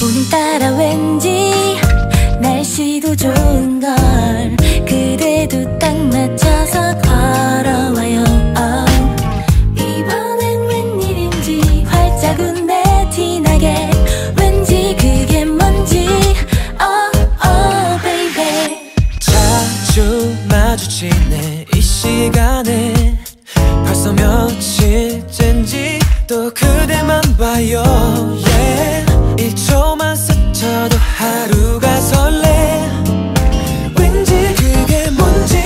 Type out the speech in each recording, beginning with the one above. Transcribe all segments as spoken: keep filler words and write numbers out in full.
오늘따라 왠지 날씨도 좋은걸 그래도 딱 맞춰서 걸어와요. oh. 이번엔 웬일인지 활짝 웃네 티나게 왠지 그게 뭔지 oh oh baby. 자주 마주치네 이 시간에 벌써 며칠짼지 또 그대만 봐요. yeah. 일 초만 스쳐도 하루가 설레 왠지 그게 뭔지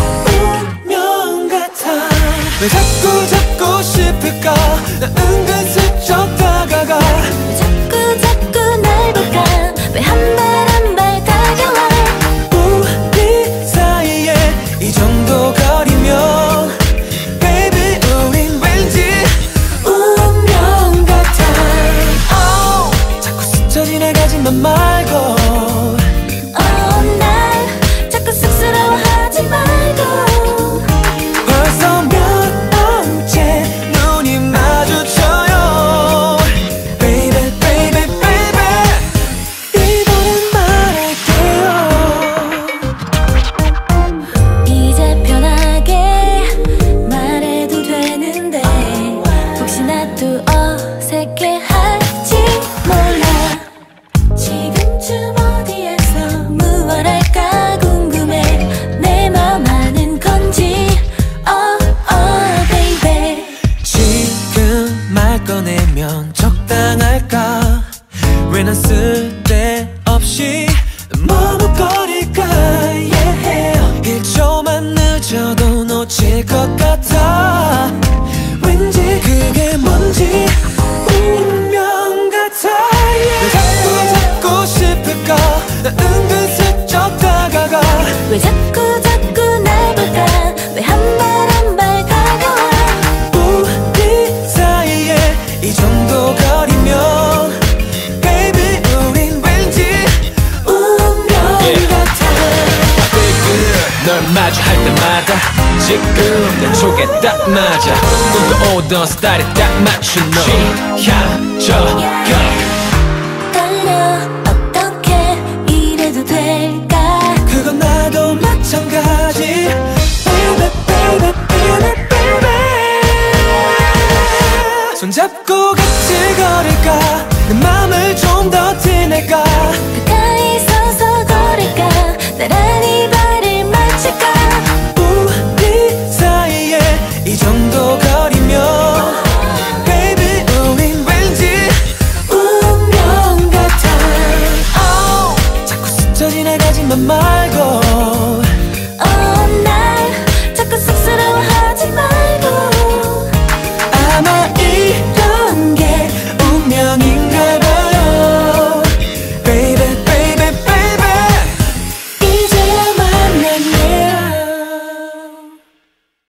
운명 같아. 왜 자꾸 자꾸 싶을까 나 은근슬쩍 다가가 왜 자꾸 자꾸 날 볼까 왜 한 발 한 발 다가와 우리 사이에 이 정도 거리면 baby 우린 왠지 운명 같아. oh, 자꾸 스쳐 지나가지만 말고 oh, 날 자꾸 쑥스러워하지 말고 벌써 몇 번째 눈이 마주쳐요 baby baby baby 이번엔 말할게요. 이제 편하게 말해도 되는데 혹시나 또 어색해할지 몰라. 지금쯤 어디에서 무얼 할까 궁금해 내 맘 아는 건지 oh oh baby. 지금 말 꺼내면 적당할까 왜 난 쓸데없이 머뭇거릴까 yeah. 일 초만 늦어도 놓칠 것 같아 왠지 그게 뭔지 운명 같아. yeah. 왜 자꾸 자꾸 싶을까 나 은근슬쩍 다가가 왜 자꾸 자꾸 날 볼까 왜 한 발 한 발 다가와 우리 사이에 이 정도 거리면 baby 우린 왠지 운명 Yeah. 같아. 널 마주할 때마다 지금 내 촉에 딱 맞아 꿈꿔오던 스타일에 딱 맞춘 너 취향저격 떨려 어떻게 이래도 될까 그건 나도 마찬가지 baby baby baby baby. 손잡고 같이 걸을까 내 맘을 좀 더 티낼까 가까이 서서 걸을까 나란히 발을 맞출까 우리 사이에 이 정도 거리면 baby 우린 왠지 운명 같아. oh, 자꾸 스쳐 지나가지만 말